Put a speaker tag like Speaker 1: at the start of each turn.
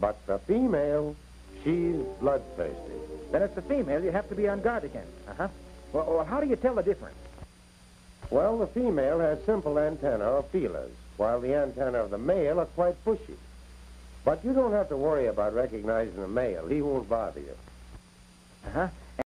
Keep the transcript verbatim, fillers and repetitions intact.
Speaker 1: But the female, she's bloodthirsty.
Speaker 2: Then it's the female you have to be on guard against. Uh-huh. Well, well, how do you tell the difference?
Speaker 1: Well, the female has simple antennae or feelers, while the antennae of the male are quite bushy. But you don't have to worry about recognizing the male. He won't bother you.
Speaker 2: Uh-huh.